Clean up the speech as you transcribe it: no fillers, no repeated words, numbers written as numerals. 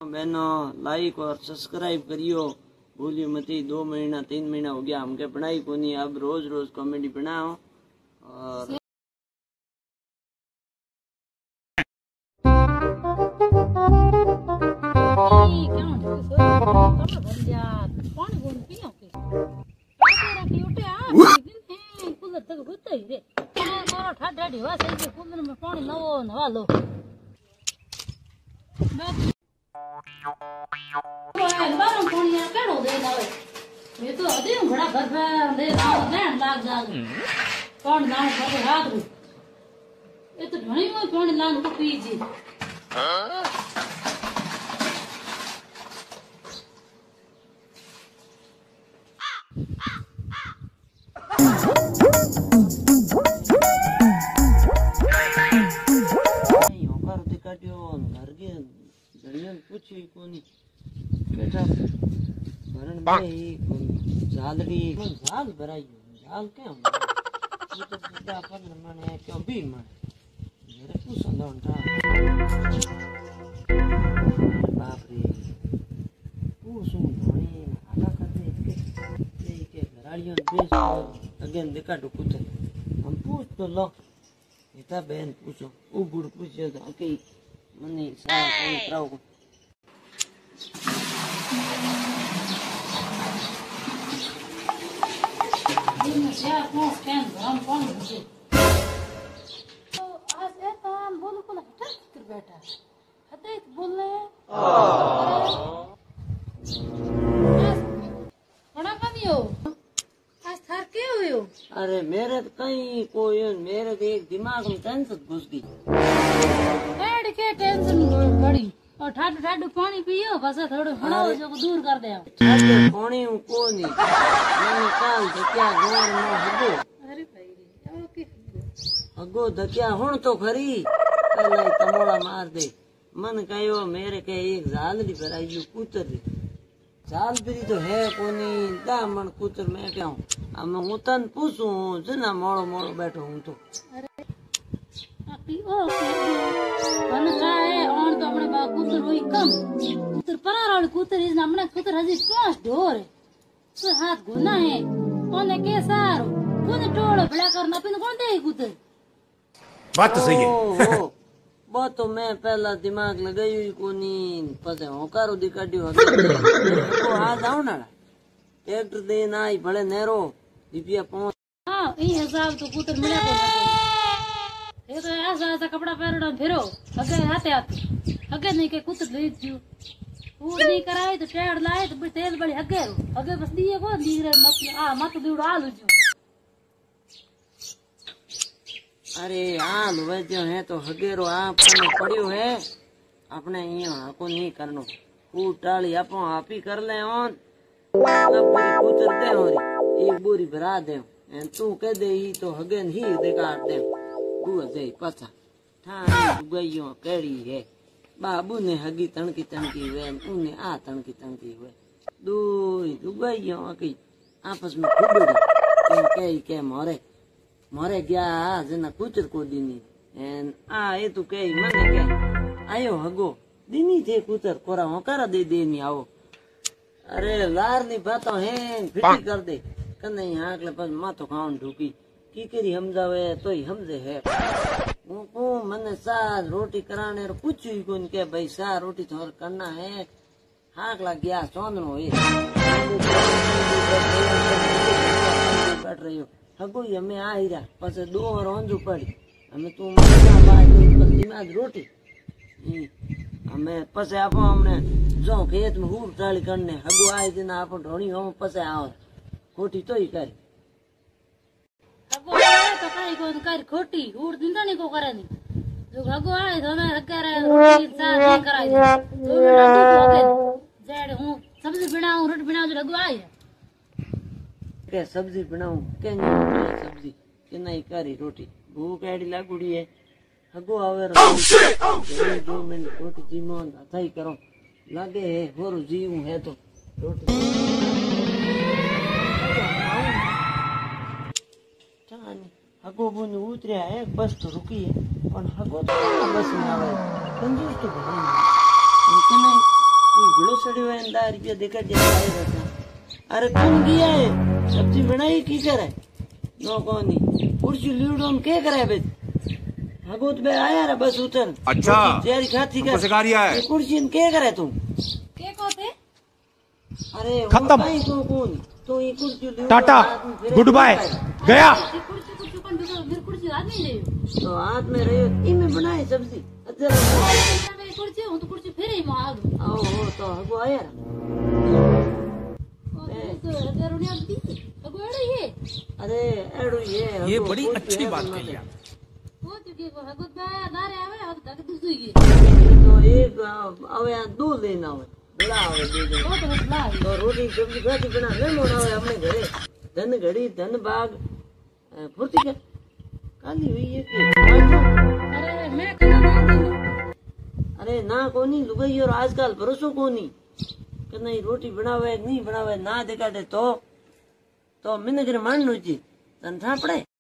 बहनों लाइक और सब्सक्राइब करियो भूलियो मत। 2 महीना 3 महीना हो गया हमके बनाई को नहीं। अब रोज रोज कॉमेडी बनाओ और ये तो अभी बड़ा घर पे दे लैंड लाग जा कौन लाग पर हाथ रू ये तो घणी में कौन लाग तो पीजी नहीं होकर दिखाटियो घर के जड़ियन पूछी कोनी बेटा भरण में ही कोनी झालड़ी झाल भराई झाल क्या ये तो सीधा अपन माने क्यों भी माने मेरे को संदोंटा बाप रे पूछूं धोनी आटा करते इसके ये के घराड़ियों बेस अगेन देखा डुकुते हम पूछ तो लो इता बहन पूछो वो बुढ़ पूछो तो कई मने सारा कोई त्राव को दिन से अपना स्टैंड हम कौन मुझे तो आज एक हम बोल को हटा कर बैठा हटे बोल रहे बड़ा कमी हो आज थर के हुए हो। अरे मेरे तो कहीं कोई मेरे तो एक दिमाग में टेंशन घुस गई बैठ के टेंशन बड़ी और ठाडू ठाडू पानी पियो बस थोड़ा हड़ो जो दूर कर दे ठाडू पानी को नहीं मैंने काल धक्या गोर में हगो अरे भाई रे ओके हगो धक्या हुन तो खरी पहले तमोड़ा मार दे मन कहो मेरे के एक झालड़ी भराई कूतर झाल भी तो है कोनी दामन कूतर मैं क्या हूँ अब मैं तन पूछू जना मोड़ो मोड़ो बैठो हूँ तो अरे ओ मन का है और तो अपने बा कूतर हुई कम कूतर परार कूतर इस हमने कूतर हजी 5 ढोर है तो हाथ घुना है ओने के सारो कोने टोड़ बड़ा करना पिन कौन दे कूतर बात तो सही है वो तो मैं पहला दिमाग लगाई हुई कोनी पसे होकारो दिकाड्यो तो आ जाओ ना ट्रैक्टर देन आई भले नेरो दीपिया पहुंच हां ई हिसाब तो कूतर मिले को ये तो ऐसा ऐसा कपड़ा पहनना फिरो अगे हाथे हाथे अगे नहीं के कुछ ले दियो वो नहीं कराए तो टेढ़ लाए तो तेल बड़ी अगे बस दिए को नीरे मत दिउड़ा आलू जो अरे आल वे जो है तो हगेरो आपने पड़ियो है अपने यहाँ को नहीं करनो कूटाली अपो आप ही कर ले ऑन कूतर दे होरी एक बोरी भरा दे तू कह दे ही तो हगेन ही दे काट दे बुआ दे पता था गयो केड़ी है बाबू ने हगी तणकी वे उने आ तणकी वे दो गयो की आपस में खूब के मोरे गया जना कुचर को दीनी एन आ ये तू के मने के आयो हगो दीनी थे कुचर कोरा होकर दे देनी आओ अरे लार नी बातो है फिटी कर दे कने आंकले पर माथो खाऊं ढूकी की करी हमजावे तो ही हमजे है वो मने साज रोटी कराने रो पूछ ही कोन के भाई सा रोटी थोर करना है हाक लग गया सोंदनो है बैठ रही हो हगो ये मैं आ ही रहा पस 2 और अंजू पड़ी हमें तू दिमाग रोटी हमें पसे आप हमने जो खेत में हूर टाली करने हगो आए दिन आप ढोनी हो पसे आओ खोटी तो ही कर हगो आए तो काई को कर खोटी हूर दिंदा नहीं को करे नहीं जो हगो आए तो मैं करे रोटी साथ नहीं कराई तो मैं हो गए जेड हूं सब्जी बनाऊं रोटी बनाऊं जो हगो आए के सब्जी बनाऊं के नहीं सब्जी के नहीं करी रोटी भूख एडी लागुड़ी है हगो आवे 2 मिनट रोटी जीमोन अथाई करो लागे है होर जीव है तो रोटी चानी हगो बुन उतरे है बस तो रुकी है और हगो तो बस में आवे कंजूस तो भाई कोई भिड़ो सड़ियो है 10 रुपया देकर दे अरे कौन गया है सब्जी बनाई की करे नो कोनी कुर्सी लीडो के करे बे हगोत बे आया रे बस उतर अच्छा तेरी खाती कर सिखा रिया है कुर्सी के करे तू के कोते अरे खत्म। तो कौन तो ये कुर्सी लीडो टाटा गुड बाय गया कुर्सी कुर्सी कौन मेरी कुर्सी हाथ नहीं ले तो हाथ में रहियो इमे बनाए सब्जी अच्छा मेरी कुर्सी हूं तो कुर्सी फेरे ही मार आओ हो तो हगो आया अरे एड़ो ये बड़ी अच्छी बात कही आप तो एक आवे दूध लेना हो बड़ा आवे दूध तो रोटी सब्जी भाजी बना ले मोड़ा आवे अपने घरे धन घड़ी धन बाग फुर्ती कर काली हुई है अरे ना कोनी लुगाई और आजकल भरोसो कोनी कि नहीं रोटी बनावे नहीं बनावे ना देखा दे तो मिनगर मान लो जी तन था पड़े